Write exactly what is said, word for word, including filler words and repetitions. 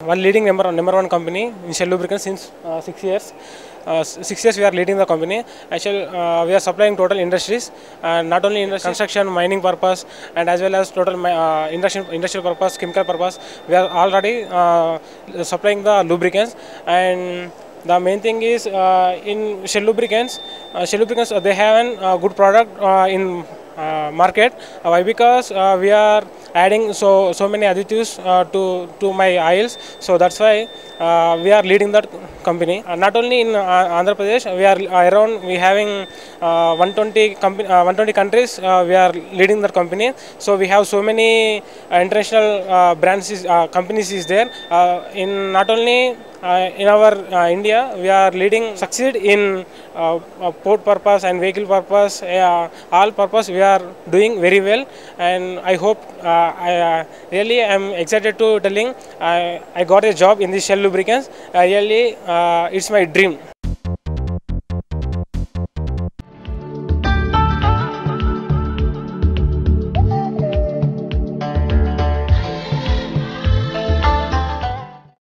While leading number one, number one company in Shell Lubricants since uh, six years. Uh, six years we are leading the company. Actually, uh, we are supplying total industries, uh, not only in the construction, mining purpose, and as well as total uh, industrial, industrial purpose, chemical purpose. We are already uh, supplying the lubricants, and the main thing is uh, in Shell Lubricants, uh, Shell Lubricants uh, they have a uh, good product uh, in uh, market. Uh, why? Because uh, we are adding so so many additives uh, to to my oils, so that's why uh, we are leading that company. Uh, not only in uh, Andhra Pradesh, we are around we having uh, one twenty company, uh, one twenty countries. Uh, we are leading that company. So we have so many uh, international uh, brands, is, uh, companies is there. Uh, in not only uh, in our uh, India, we are leading succeed in uh, uh, port purpose and vehicle purpose, uh, all purpose. We are doing very well, and I hope. Uh, I uh, really am excited to telling I, I got a job in the Shell Lubricants. Uh, really, uh, it's my dream.